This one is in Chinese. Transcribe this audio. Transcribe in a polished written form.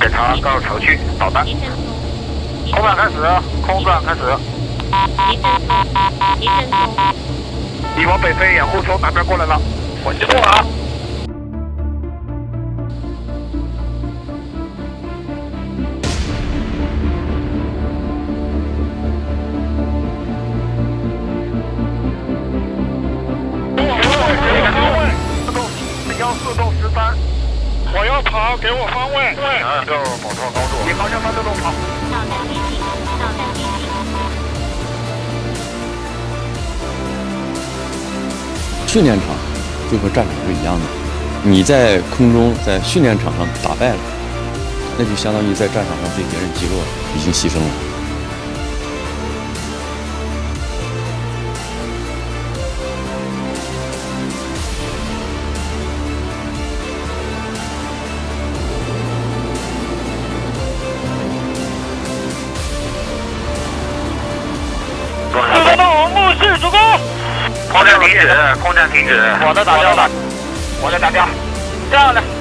检查到城区导弹。空转开始，空转开始。敌往北飞，掩护从南边过来了，我机动了啊！14213，我要跑，给我方位。就保持高度。你方向36跑。导弹接近，导弹接近。 训练场就和战场是一样的，你在空中在训练场上打败了，那就相当于在战场上被别人击落，已经牺牲了。 自动目视主攻。空战停止，空战停止。我的打标了，我的打标，这样的。